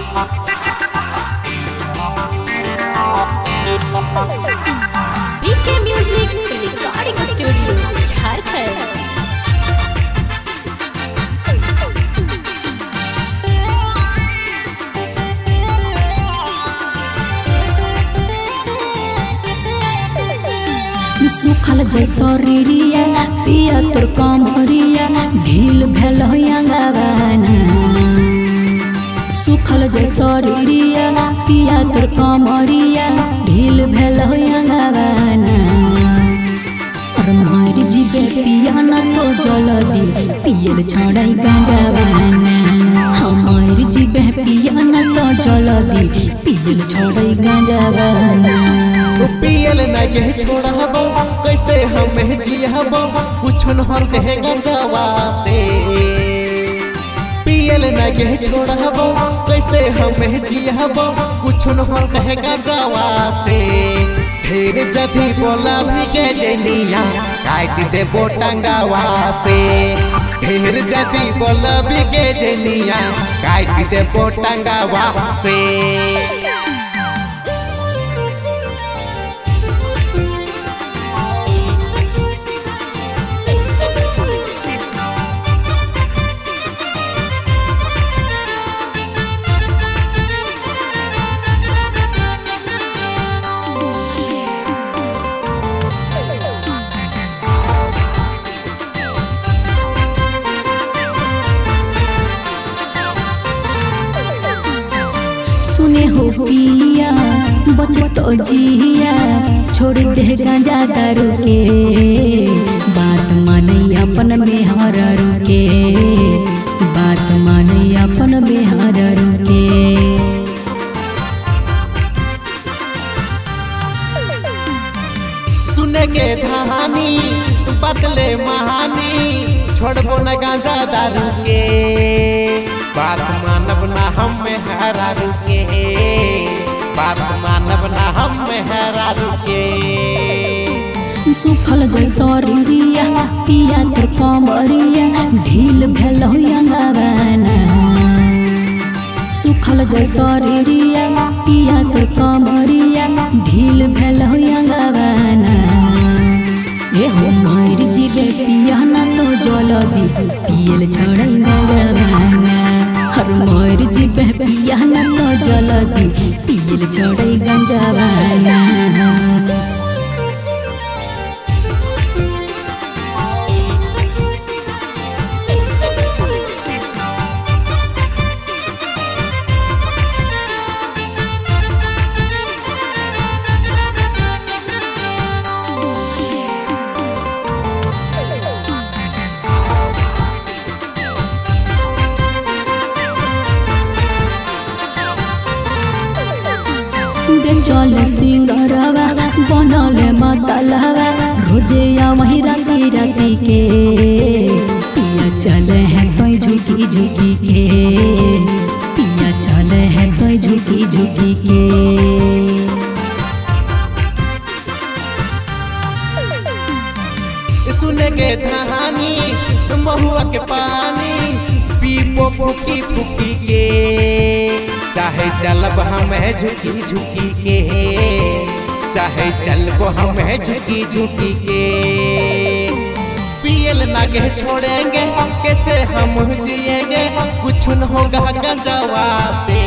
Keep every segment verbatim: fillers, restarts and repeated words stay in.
बीके music recording studio Jharkhand. सुखल जैसो रिरिया पिया तोर कमरिया ढील भेल अंगवाना। सुखल जैसो रिरिया पिया तोर कमरिया ढील भेल अंगवाना। और मार जीबे पिया न तो जल्दी पियल छोड़ाई गांजावाना। हमार जीबे पिया न तो जल्दी पियल छोड़ाई गांजावाना। पियल नहीं छोड़बो कैसे हमें जियबो कुछ न होते गंजावा से। पियल नहीं छोड़बो कैसे हमें जियबो कुछ न होते गंजावा से। ढेर जदी बोला भी के जनिया काट देबो टंगावा से। ढेर जदी बोला भी के जनिया काट देबो टंगावा से। सुने हो पिया बचत जिया छोड़ दे गांजा दारू के। बात माने अपन में हर के। बात माने अपन में हर के। सुने के कहानी बदले महानी छोड़बो न गांजा दारू के। बात मानब ना हम हरा रुके। बात मानब ना हम हरा रुके। सुखल जैसो रिरिया पिया तोर कमरिया ढील भेल अंगवाना। सुखल जैसो रिरिया पिया तोर कमरिया ढील भेल अंगवाना। ए हो मार जीबे पिया न तो जल्दी पियल छोड़ाई गांजावाना। हर मार जीबे पिया न तो जल्दी पियल छोड़ाई गांजावाना। चल सिंगरवा बनल मतलवा रोजे वही राती राती के। पिया चले है तो झुकी झुकी के। पिया चले है तो झुकी झुकी के। सुने के कहानी महुआ के पानी पीपो फुकी फुकी के। चाहे चलब हमें झुकी झुकी के। चाहे चलब हमें झुकी झुकी के। पियल नागे छोड़ेंगे कैसे हम जिएंगे कुछ न होगा गंजावा से।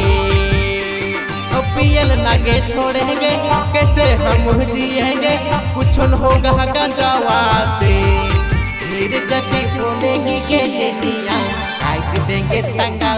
पियल नागे छोड़ेंगे कैसे हम जिएंगे कुछ न होगा गंजावा से। फिर जति बोलेगी के जनिया काट देंगे टंगा